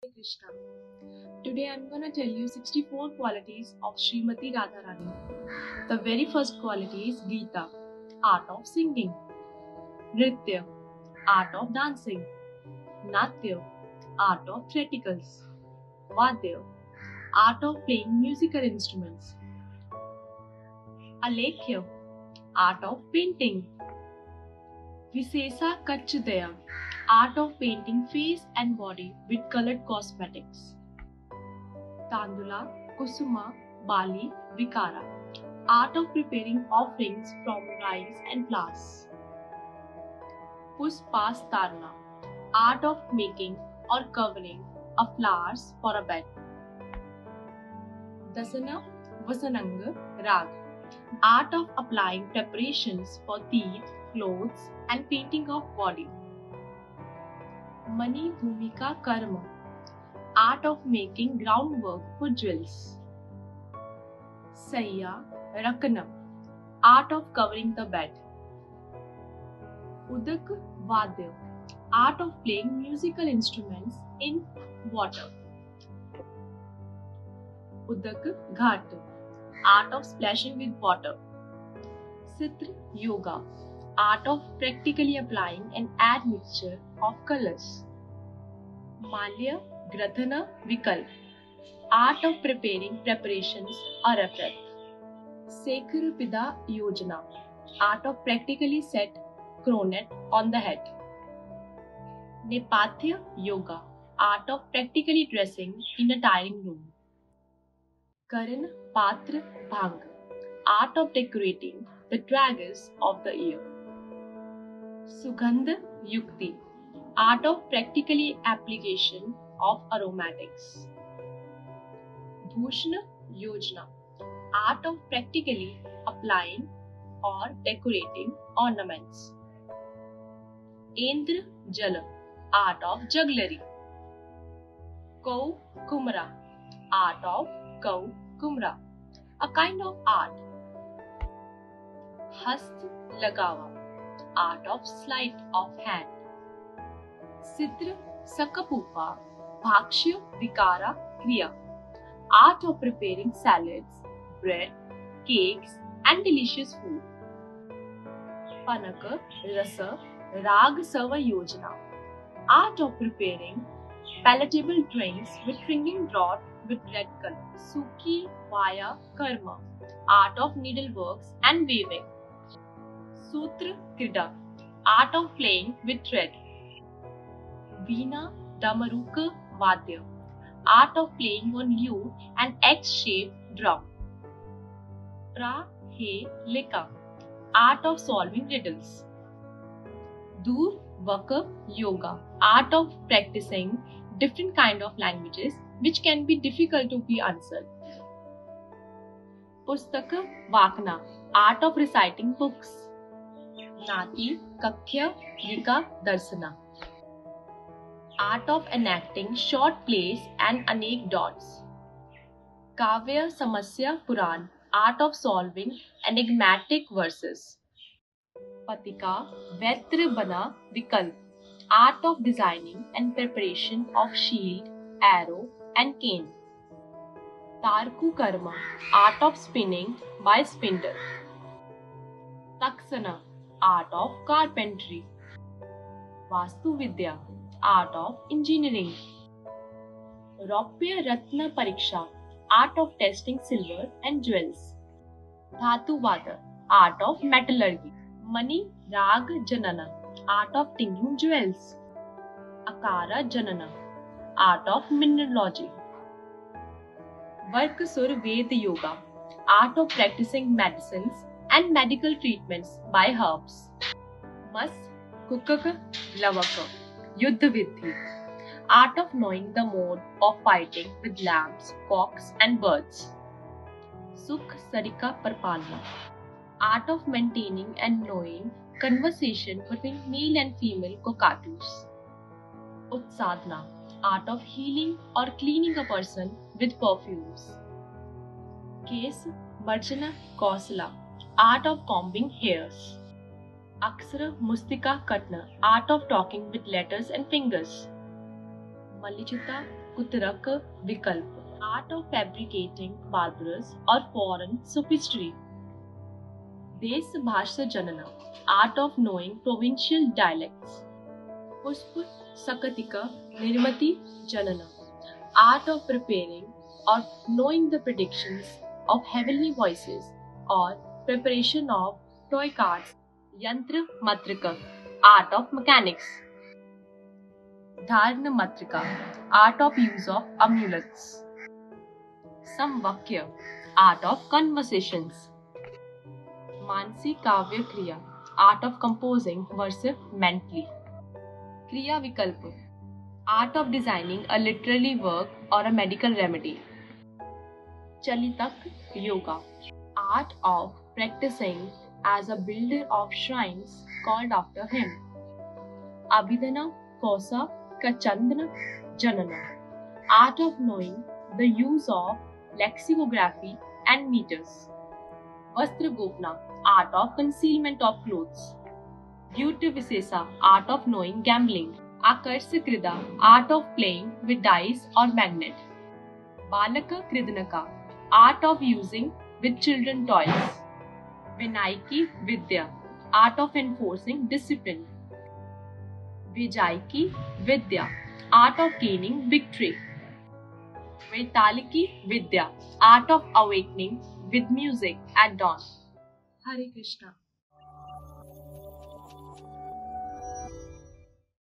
Krishna. Today I'm gonna tell you 64 qualities of Srimati Radharani. The very first quality is Geeta, art of singing. Nritya, art of dancing. Natya, art of theatricals. Vadya, art of playing musical instruments. Alekhya, art of painting. Visesa Kachudaya, art of painting face and body with colored cosmetics. Tandula, Kusuma, Bali, Vikara, art of preparing offerings from rice and flowers. Puspastarna, art of making or covering a flowers for a bed. Dasana Vasananga Rag, art of applying preparations for teeth, clothes and painting of body. Mani Bhumika Karma, art of making groundwork for jewels. Sayya Rakana, art of covering the bed. Udak Vadya, art of playing musical instruments in water. Udak Ghat, art of splashing with water. Sitra Yoga, art of practically applying an admixture of colors. Malya Grathana Vikalp, art of preparing preparations or a wreath. Sekhar Pida Yojana, art of practically set coronet on the head. Nepathya Yoga, art of practically dressing in a tiring room. Karan Patra Bhang, art of decorating the dragons of the ear. Sugandha Yukti, art of practically application of aromatics. Bhushana Yojana, art of practically applying or decorating ornaments. Endra Jala, art of jugglery. Kau Kumra, art of Kau Kumra, a kind of art. Hast Lagawa, art of sleight of hand. Sidra Sakapupa, Bhakshya Vikara Kriya, art of preparing salads, bread, cakes and delicious food. Panaka Rasa Rag Sava Yojana, art of preparing palatable drinks with drinking draught with red color. Sukhi Vaya Karma, art of needleworks and weaving. Sutra Krida, art of playing with thread. Veena Damaruka Vadya, art of playing on lute and X-shaped drum. Prahelika, art of solving riddles. Dur Vaka Yoga, art of practicing different kind of languages which can be difficult to be answered. Pustaka Vakna, art of reciting books. Nati Kakhya Yika Darsana, art of enacting short plays and anecdotes. Kavya Samasya Puran, art of solving enigmatic verses. Patika Vetra Bana Vikalp, art of designing and preparation of shield, arrow and cane. Tarku Karma, art of spinning by spindle. Taksana, art of carpentry. Vastu Vidya, art of engineering. Raupya Ratna Pariksha, art of testing silver and jewels. Dhatu Vada, art of metallurgy. Mani Rag Janana, art of tinging jewels. Akara Janana, art of mineralogy. Varkasur Ved Yoga, art of practicing medicines and medical treatments by herbs. Mas Kukaka Lavaka, Yuddha Vidhi, art of knowing the mode of fighting with lambs, cocks and birds. Sukh Sarika Parpalna, art of maintaining and knowing conversation between male and female cockatoos. Utsadna, art of healing or cleaning a person with perfumes. Kes Marjana Kausala, art of combing hairs. Aksara Mustika Katna, art of talking with letters and fingers. Mallichutta कुतरक विकल्प, art of fabricating barbarous or foreign sophistry. देश भाषा जनना, art of knowing provincial dialects. पुष्प सकतिका निर्मति जनना, art of preparing or knowing the predictions of heavenly voices or preparation of toy cards. यंत्र Matrika, art of mechanics. धारण Matrika, art of use of amulets. समवाक्य, art of conversations. Mansi काव्य क्रिया, art of composing verse mentally. क्रिया विकल्प, art of designing a literary work or a medical remedy. चलितक yoga, art of practicing as a builder of shrines called after him. अभिधना Kausa कचंदन जनना, art of knowing the use of lexicography and meters. वस्त्र गोपना, art of concealment of clothes. Beauty Visesa, art of knowing gambling. Akarsa Krida, art of playing with dice or magnet. Balaka Kridnaka, art of using with children toys. Vinaiki Vidya, art of enforcing discipline. Vijaiki Vidya, art of gaining victory. Vetaliki Vidya, art of awakening with music at dawn. Hare Krishna.